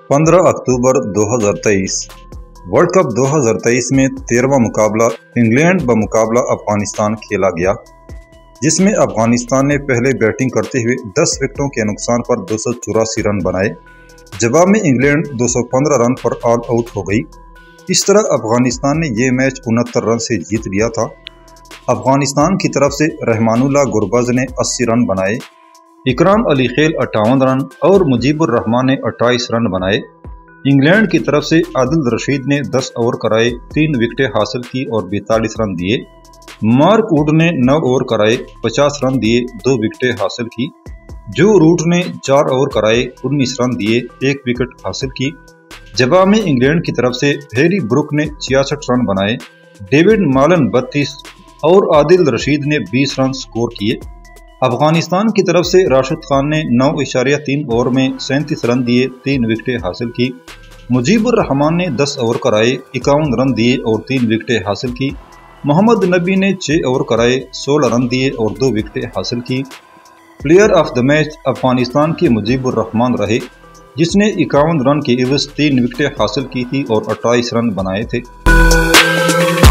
15 अक्टूबर 2023 world cup 2023 में 13वां मुकाबला England बमुकाबला Afghanistan खेला गया, जिसमें अफगानिस्तान ने पहले बैटिंग करते हुए 10 विकेटों के नुकसान पर 284 रन बनाए। जवाब में इंग्लैंड 215 रन पर ऑल आउट हो गई। इस तरह अफगानिस्तान ने ये मैच 69 रन से जीत लिया था। अफगानिस्तान की तरफ से रहमानुल्लाह गुरबज ने 80 रन बनाए, इकराम अली खेल 58 रन और मुजीबुर रहमान ने 28 रन बनाए। इंग्लैंड की तरफ से आदिल रशीद ने 10 ओवर कराए, 3 विकेटें हासिल की और 42 रन दिए। मार्क वुड ने 9 ओवर कराए, 50 रन दिए, 2 विकेटें हासिल की। जो रूट ने 4 ओवर कराए, 19 रन दिए, 1 विकेट हासिल की। जवाब में इंग्लैंड की तरफ से हैरी ब्रुक ने 66 रन बनाए, डेविड मालन 32 और आदिल रशीद ने 20 रन स्कोर किए। अफगानिस्तान की तरफ से राशिद खान ने 9.3 ओवर में 37 रन दिए, 3 विकेटें हासिल की। मुजीबुर रहमान ने 10 ओवर कराए, 51 रन दिए और 3 विकेटें हासिल की। मोहम्मद नबी ने 6 ओवर कराए, 16 रन दिए और 2 विकेटें हासिल की। Player of the match Afghanistan के मुजीबुर रहमान रहे, जिसने 51 रन के एवज 3 विकेटें हासिल की थी और 28 रन बनाए थे।